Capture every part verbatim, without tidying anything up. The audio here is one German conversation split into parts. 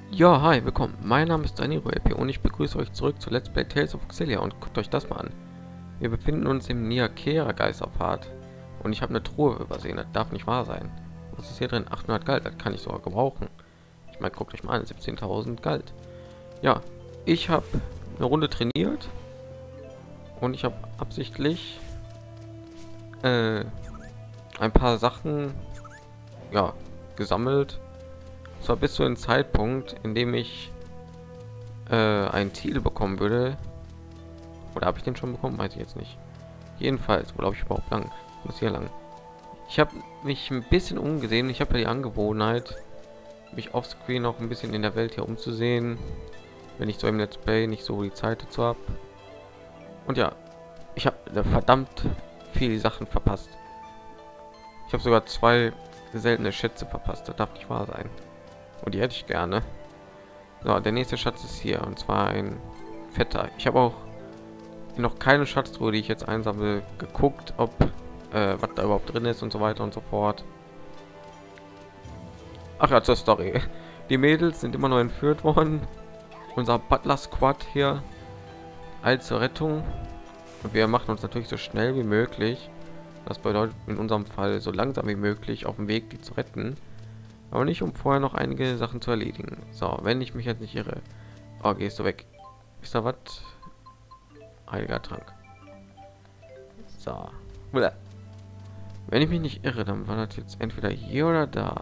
Ja, hi, willkommen. Mein Name ist Daniro L P und ich begrüße euch zurück zu Let's Play Tales of Xillia und guckt euch das mal an. Wir befinden uns im Niakera Geisterpfad und ich habe eine Truhe übersehen. Das darf nicht wahr sein. Was ist hier drin? achthundert Galt, das kann ich sogar gebrauchen. Ich meine, guckt euch mal an, siebzehntausend Galt. Ja, ich habe eine Runde trainiert und ich habe absichtlich äh, ein paar Sachen ja, gesammelt. Zwar bis zu dem Zeitpunkt, in dem ich äh, einen Titel bekommen würde. Oder habe ich den schon bekommen? Weiß ich jetzt nicht. Jedenfalls, wo glaube ich überhaupt lang? Muss hier lang. Ich habe mich ein bisschen umgesehen. Ich habe ja die Angewohnheit, mich offscreen noch ein bisschen in der Welt hier umzusehen, wenn ich so im Let's Play nicht so die Zeit dazu habe. Und ja, ich habe verdammt viele Sachen verpasst. Ich habe sogar zwei seltene Schätze verpasst. Das darf nicht wahr sein. Und die hätte ich gerne. So, der nächste Schatz ist hier und zwar ein fetter. Ich habe auch noch keine Schatztruhe, die ich jetzt einsammle, geguckt, ob äh, was da überhaupt drin ist und so weiter und so fort. Ach ja, zur Story. Die Mädels sind immer noch entführt worden. Unser Butler Squad hier als zur Rettung. Und wir machen uns natürlich so schnell wie möglich. Das bedeutet in unserem Fall so langsam wie möglich auf dem Weg, die zu retten. Aber nicht, um vorher noch einige Sachen zu erledigen. So, wenn ich mich jetzt nicht irre. Oh, gehst du weg. Ist da was? Heiliger Trank. So. Wenn ich mich nicht irre, dann war das jetzt entweder hier oder da.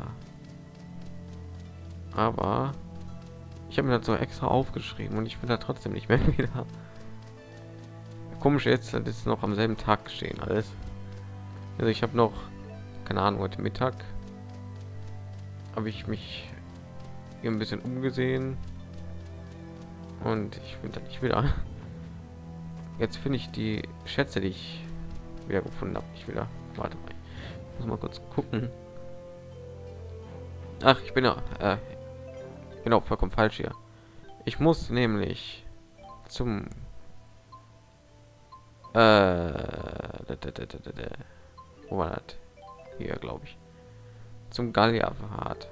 Aber ich habe mir das so extra aufgeschrieben und ich will da trotzdem nicht mehr wieder. Komisch jetzt, das ist noch am selben Tag geschehen alles. Also ich habe noch, keine Ahnung, heute Mittag habe ich mich hier ein bisschen umgesehen und ich finde das nicht wieder. Jetzt finde ich die Schätze, die ich wieder gefunden habe, nicht wieder. Warte mal, ich muss mal kurz gucken. Ach, ich bin ja äh, genau vollkommen falsch hier. Ich muss nämlich zum äh, wo war das? Hier, glaube ich. Zum Gallia-Pfad.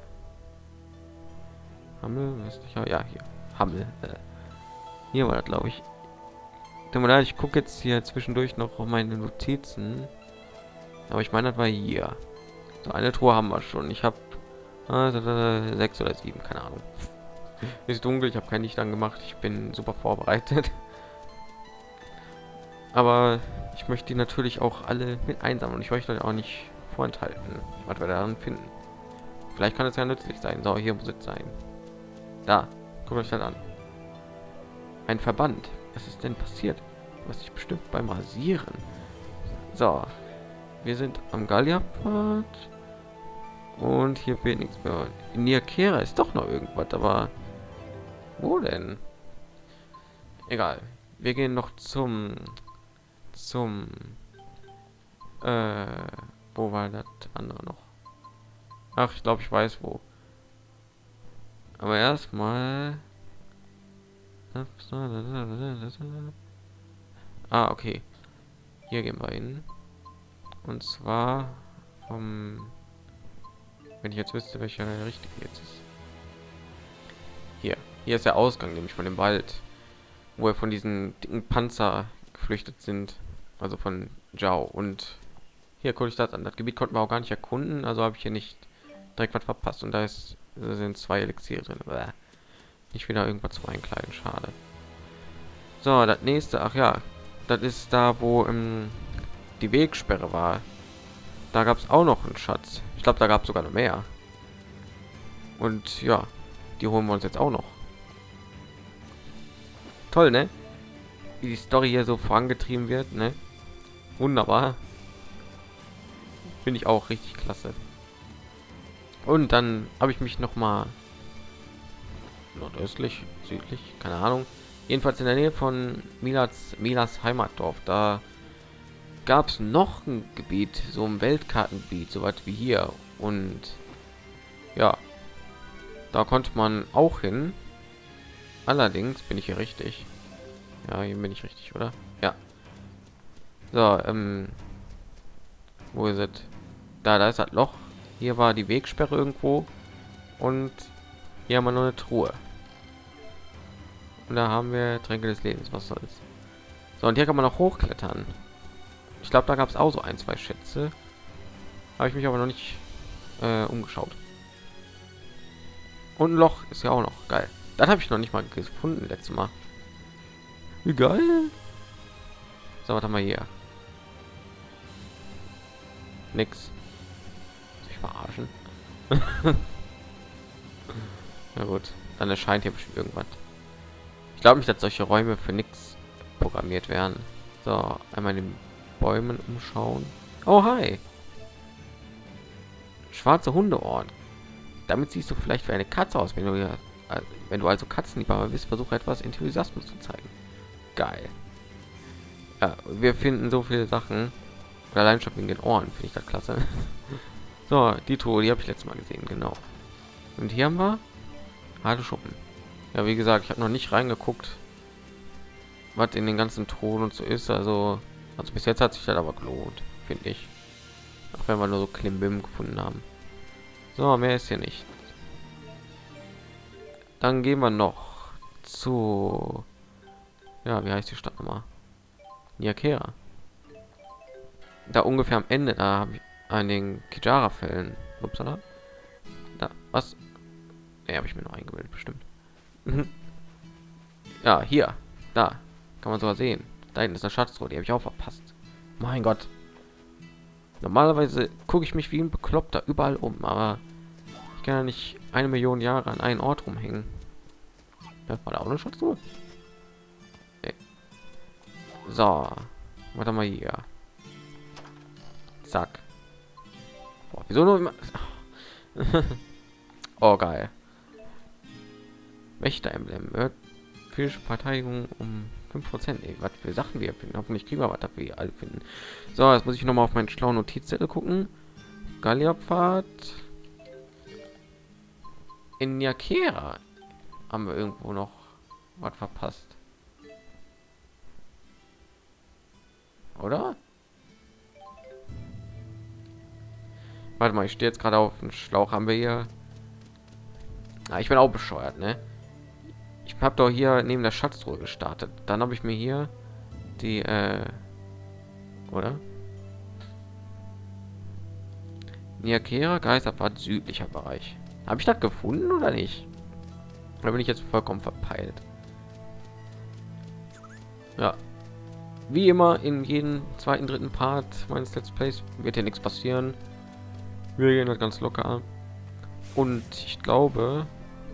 Hammel, ja, hier. Hammel. Äh, hier war das, glaube ich. Tut mir leid, ich gucke jetzt hier zwischendurch noch auf meine Notizen. Aber ich meine, das war hier. So, eine Truhe haben wir schon. Ich habe äh, sechs oder sieben, keine Ahnung. Ist dunkel, ich habe kein Licht angemacht. Ich bin super vorbereitet. Aber ich möchte die natürlich auch alle mit einsammeln. Und ich möchte euch auch nicht vorenthalten, was wir daran finden. Vielleicht kann es ja nützlich sein. So, hier muss es sein. Da, guckt euch das an. Ein Verband. Was ist denn passiert? Was ich bestimmt beim Rasieren. So, wir sind am Gallia-Pfad und hier fehlt nichts mehr. In Niakera ist doch noch irgendwas, aber wo denn? Egal. Wir gehen noch zum zum äh, wo war das andere noch? Ach, ich glaube, ich weiß wo. Aber erstmal ah, okay. Hier gehen wir hin. Und zwar vom, wenn ich jetzt wüsste, welcher der richtige jetzt ist. Hier. Hier ist der Ausgang, nämlich von dem Wald, wo wir von diesen dicken Panzer geflüchtet sind. Also von Zhao. Und hier gucke ich das an. Das Gebiet konnten wir auch gar nicht erkunden, also habe ich hier nicht direkt was verpasst. Und da ist da sind zwei Elixiere drin. Bäh. Nicht wieder irgendwas zu einkleiden, schade. So, das nächste, ach ja, das ist da, wo ähm, die Wegsperre war. Da gab es auch noch einen Schatz. Ich glaube, da gab es sogar noch mehr. Und ja, die holen wir uns jetzt auch noch. Toll, ne? Wie die Story hier so vorangetrieben wird, ne? Wunderbar. Finde ich auch richtig klasse. Und dann habe ich mich noch mal nordöstlich, südlich, keine Ahnung, jedenfalls in der Nähe von Milas, Milas Heimatdorf. Da gab es noch ein Gebiet, so ein Weltkartengebiet, so weit wie hier. Und ja, da konnte man auch hin. Allerdings bin ich hier richtig. Ja, hier bin ich richtig, oder? Ja. So, ähm, wo ist es? Da, da ist das Loch. Hier war die Wegsperre irgendwo. Und Hier haben wir noch eine Truhe. Und da haben wir Tränke des Lebens. Was soll's? So, und hier kann man auch hochklettern. Ich glaube, da gab es auch so ein, zwei Schätze. Habe ich mich aber noch nicht äh, umgeschaut. Und ein Loch ist ja auch noch geil. Das habe ich noch nicht mal gefunden letztes Mal. Wie geil. So, was haben wir hier? Nix. Muss ich verarschen? Na gut, dann erscheint hier bestimmt irgendwas. Ich glaube nicht, dass solche Räume für nichts programmiert werden. So, einmal in den Bäumen umschauen. Oh, hi. Schwarze Hundeohren. Damit siehst du vielleicht wie eine Katze aus, wenn du ja, wenn du also Katzenliebhaber bist, versuche etwas Enthusiasmus zu zeigen. Geil. Ja, wir finden so viele Sachen. Allein schon wegen den Ohren finde ich das klasse. So, die Truhe, die habe ich letztes Mal gesehen, genau. Und hier haben wir harte Schuppen. Ja, wie gesagt, ich habe noch nicht reingeguckt, was in den ganzen Truhen und so ist. Also, also bis jetzt hat sich das aber gelohnt, finde ich. Auch wenn wir nur so Klimbim gefunden haben. So, mehr ist hier nicht. Dann gehen wir noch zu, ja, wie heißt die Stadt nochmal? Niakera. Da ungefähr am Ende, da habe ich an den Kijara-Fällen. Upsala. Da, was? Ne, habe ich mir noch eingebildet, bestimmt. Ja, hier, da kann man sogar sehen. Da hinten ist eine Schatztruhe, die habe ich auch verpasst. Mein Gott. Normalerweise gucke ich mich wie ein Bekloppter überall um, aber ich kann ja nicht eine Million Jahre an einen Ort rumhängen. Das war da auch eine Schatztruhe. Nee. So, warte mal hier. Zack. Boah, wieso nur immer? Oh, geil. Wächter-Emblem wird physische Verteidigung um fünf Prozent. Was für Sachen wir finden. Hoffentlich kriegen wir was dafür alle finden. So, jetzt muss ich noch mal auf meinen schlauen Notizzettel gucken. Galliapfad. In Niakera haben wir irgendwo noch was verpasst. Oder? Warte mal, ich stehe jetzt gerade auf dem Schlauch. Haben wir hier... Ah, ich bin auch bescheuert, ne? Ich habe doch hier neben der Schatztruhe gestartet. Dann habe ich mir hier die, äh, oder? Niakera, Geisterpfad, südlicher Bereich. Habe ich das gefunden oder nicht? Da bin ich jetzt vollkommen verpeilt. Ja. Wie immer in jedem zweiten, dritten Part meines Let's Plays wird hier nichts passieren. Wir gehen das ganz locker an. Und ich glaube,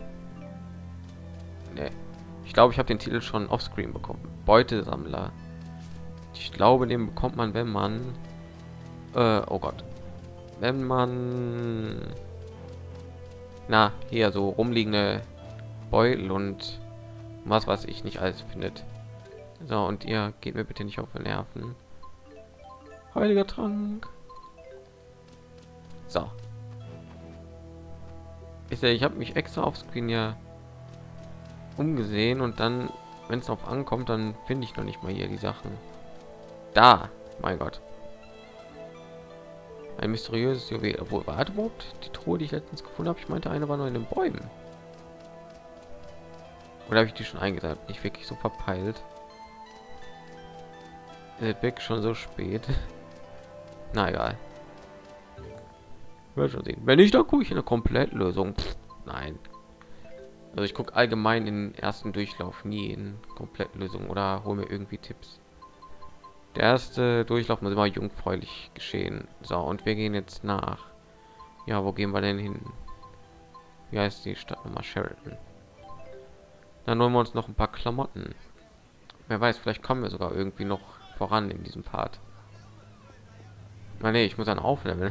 nee, ich glaube, ich habe den Titel schon offscreen bekommen. Beutesammler. Ich glaube, den bekommt man, wenn man, äh, oh Gott, wenn man, na, hier so rumliegende Beutel und was weiß ich nicht alles findet. So, und ihr geht mir bitte nicht auf die Nerven. Heiliger Trank. So. Ich, ich habe mich extra auf Screen ja umgesehen und dann, wenn es darauf ankommt, dann finde ich noch nicht mal hier die Sachen. Da, mein Gott. Ein mysteriöses Juwel. Wo war das überhaupt die Truhe, die ich letztens gefunden habe? Ich meinte, eine war noch in den Bäumen. Oder habe ich die schon eingesammelt? Nicht wirklich so verpeilt. Ist wirklich schon so spät. Na egal. Wird schon sehen. Wenn nicht, dann gucke ich eine Komplettlösung. Pff, nein. Also ich gucke allgemein in den ersten Durchlauf nie in Komplettlösung oder hole mir irgendwie Tipps. Der erste Durchlauf muss immer jungfräulich geschehen. So, und wir gehen jetzt nach. Ja, wo gehen wir denn hin? Wie heißt die Stadt nochmal? Sheraton. Dann holen wir uns noch ein paar Klamotten. Wer weiß, vielleicht kommen wir sogar irgendwie noch voran in diesem Part. Na nee, ich muss dann aufleveln.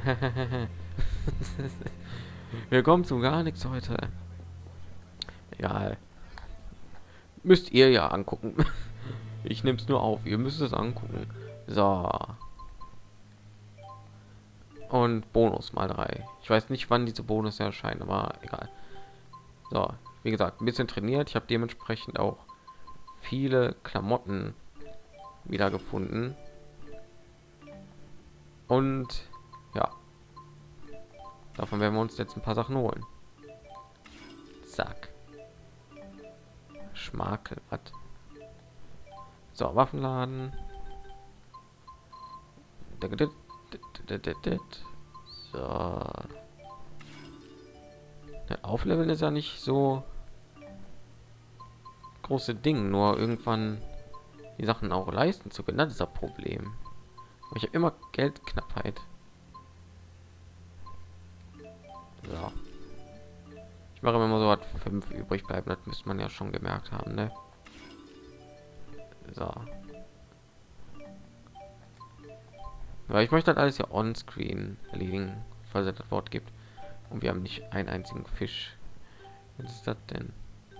Wir kommen zu gar nichts heute. Egal. Müsst ihr ja angucken. Ich nehme es nur auf. Ihr müsst es angucken. So. Und Bonus mal drei. Ich weiß nicht, wann diese Bonus erscheinen, aber egal. So, wie gesagt, ein bisschen trainiert. Ich habe dementsprechend auch viele Klamotten wieder gefunden. Und ja, davon werden wir uns jetzt ein paar Sachen holen. Zack. Schmakel, was? So, Waffenladen. So. Der Aufleveln ist ja nicht so große Ding, nur irgendwann die Sachen auch leisten zu können. Das ist das Problem. Ich habe immer Geldknappheit. So. Ich mache immer so, hat fünf übrig bleiben. Das müsste man ja schon gemerkt haben, ne? So. Weil ich möchte das alles ja on-screen erledigen, falls es das Wort gibt. Und wir haben nicht einen einzigen Fisch. Was ist das denn?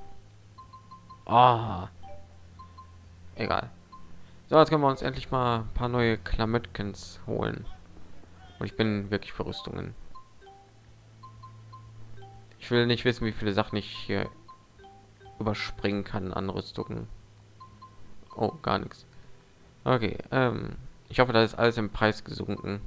Ah. Egal. So, jetzt können wir uns endlich mal ein paar neue Klamötkens holen. Und ich bin wirklich für Rüstungen. Ich will nicht wissen, wie viele Sachen ich hier überspringen kann an Rüstungen. Oh, gar nichts. Okay, ähm, ich hoffe, da ist alles im Preis gesunken.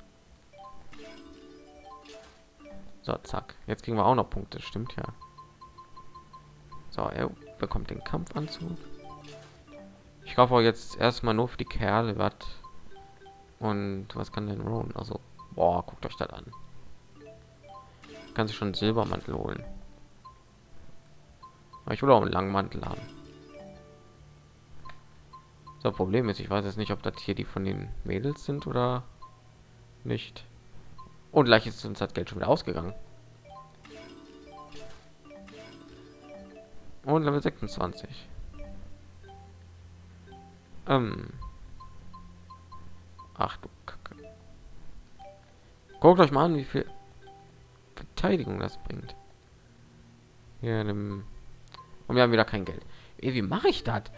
So, zack. Jetzt kriegen wir auch noch Punkte, stimmt ja. So, er bekommt den Kampfanzug. Ich kaufe auch jetzt erstmal nur für die Kerle was. Und was kann denn Ron? Also, boah, guckt euch das an. Kann sich schon Silbermantel holen. Aber ich will auch einen langen Mantel haben. So, Problem ist, ich weiß jetzt nicht, ob das hier die von den Mädels sind oder nicht. Und gleich ist uns das Geld schon wieder ausgegangen. Und Level sechsundzwanzig. Ähm. Ach du Kacke. Guckt euch mal an, wie viel Verteidigung das bringt. Hier dem und wir haben wieder kein Geld. Ey, wie mache ich das?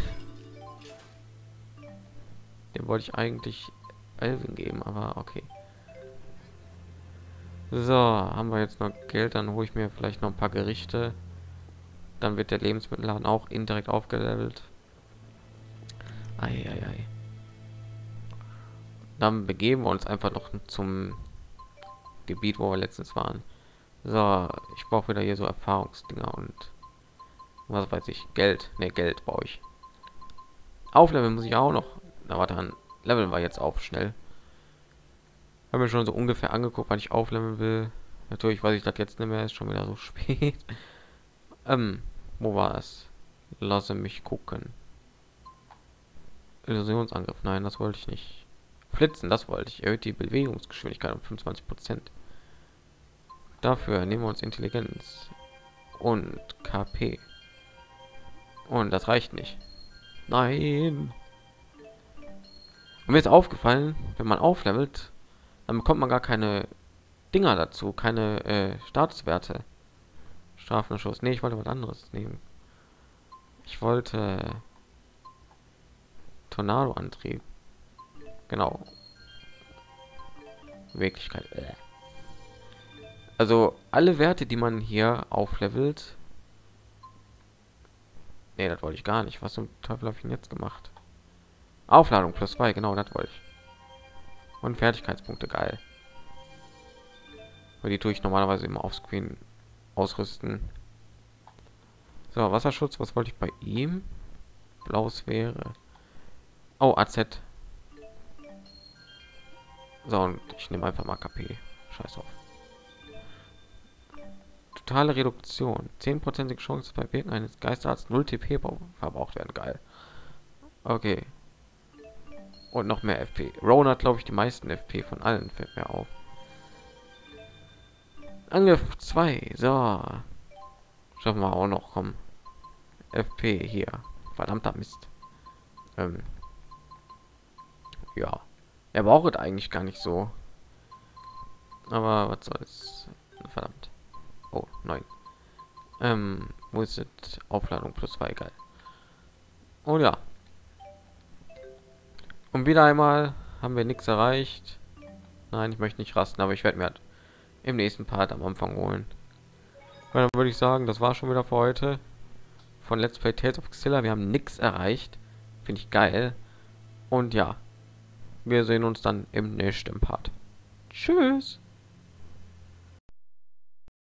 Dem wollte ich eigentlich Elven geben, aber okay. So, haben wir jetzt noch Geld, dann hole ich mir vielleicht noch ein paar Gerichte. Dann wird der Lebensmittelladen auch indirekt aufgelevelt. Ei, ei, ei. Dann begeben wir uns einfach noch zum Gebiet, wo wir letztens waren. So, ich brauche wieder hier so Erfahrungsdinger und was weiß ich, Geld, ne, Geld brauche ich. Aufleveln muss ich auch noch. Na, warte an, leveln wir jetzt auf schnell. Haben wir schon so ungefähr angeguckt, wann ich aufleveln will. Natürlich weiß ich das jetzt nicht mehr, ist schon wieder so spät. ähm, wo war es? Lasse mich gucken. Illusionsangriff, nein, das wollte ich nicht. Flitzen, das wollte ich. Erhöht die Bewegungsgeschwindigkeit um fünfundzwanzig Prozent. Dafür nehmen wir uns Intelligenz und K P. Und das reicht nicht. Nein. Und mir ist aufgefallen, wenn man auflevelt, dann bekommt man gar keine Dinger dazu, keine äh, Statuswerte. Strafender Schuss. Nee, ich wollte was anderes nehmen. Ich wollte Tornado-Antrieb. Genau. Wirklichkeit. Also alle Werte, die man hier auflevelt. Nee, das wollte ich gar nicht. Was zum Teufel habe ich denn jetzt gemacht? Aufladung plus zwei, genau, das wollte ich. Und Fertigkeitspunkte, geil. Weil die tue ich normalerweise immer auf Screen ausrüsten. So, Wasserschutz, was wollte ich bei ihm? Blaues wäre. Oh, A Z. So, und ich nehme einfach mal K P. Scheiß auf. Totale Reduktion. zehn Prozent Chance bei Wirken eines Geisterarzt null T P verbraucht werden. Geil. Okay. Und noch mehr F P. Ron hat, glaube ich, die meisten F P von allen, fällt mir auf. Angriff zwei. So. Schaffen wir auch noch. Komm. F P hier. Verdammter Mist. Ähm. Ja. Er braucht eigentlich gar nicht so. Aber was soll's. Verdammt. Oh, neun. Ähm, wo ist es? Aufladung plus zwei, geil. Oh ja. Und wieder einmal haben wir nichts erreicht. Nein, ich möchte nicht rasten, aber ich werde mir halt im nächsten Part am Anfang holen. Und dann würde ich sagen, das war schon wieder für heute von Let's Play Tales of Xillia. Wir haben nichts erreicht. Finde ich geil. Und ja, wir sehen uns dann im nächsten Part. Tschüss.